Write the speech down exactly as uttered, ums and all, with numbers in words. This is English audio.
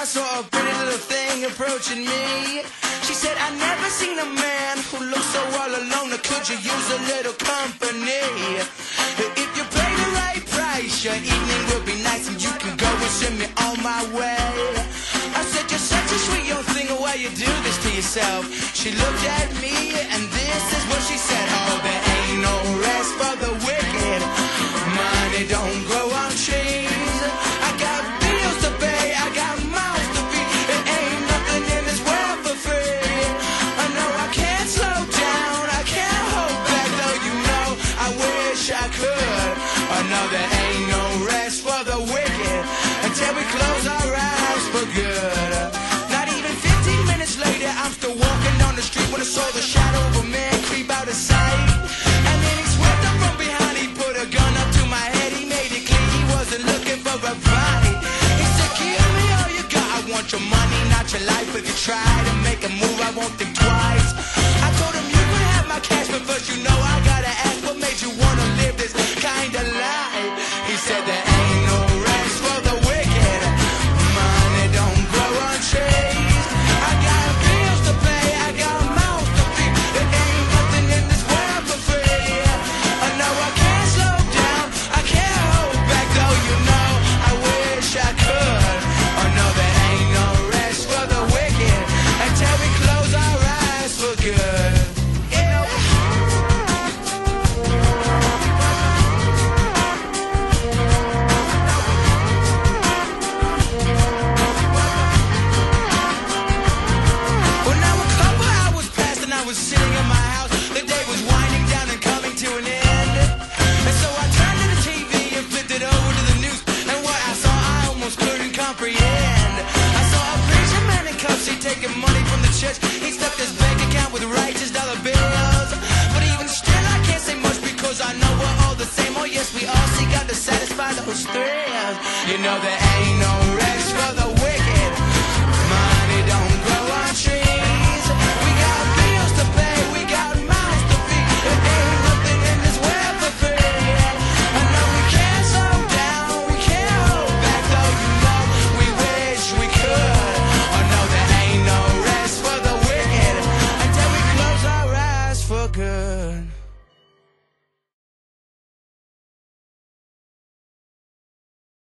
saw a pretty little thing approaching me. She said, I never seen a man who looks so all alone. Could you use a little company? If you pay the right price, your evening will be nice, and you can go and send me on my way. I said, you're such a sweet young thing, why you do this to yourself? She looked at me, and this is what she said. Oh, there ain't no rest for the wicked. Money don't grow on trees. I got bills to pay, I got mouths to feed. It ain't nothing in this world for free. I know I can't slow down, I can't hold back, though you know I wish I could. I know there ain't no rest for the wicked until we close our eyes for good. Not even fifteen minutes later, I'm still walking down the street when I saw the shadow of a man creep out of sight. And then he swept up from behind, he put a gun up to my head, he made it clear he wasn't looking for a fight. He said, give me all you got, I want your money, not your life. If you try to make a move, I won't think twice. I told him you could have my cash, but first you know I gotta ask, what made you wanna live this kind of life? He said there ain't no rest for the wicked. Money don't grow on trees. I got bills to pay, I got mouths to feed. There ain't nothing in this world for free. I know I can't slow down, I can't hold back, though you know I wish I could. I know there ain't no rest for the wicked until we close our eyes for good. I was sitting in my house, the day was winding down and coming to an end. And so I turned to the T V and flipped it over to the news, and what I saw I almost couldn't comprehend. I saw a preacher man in cuffs, he taking money from the church. He stuffed his bank account with righteous dollar bills. But even still I can't say much, because I know we're all the same. Oh yes, we all seek out to satisfy those thrills. You know there ain't no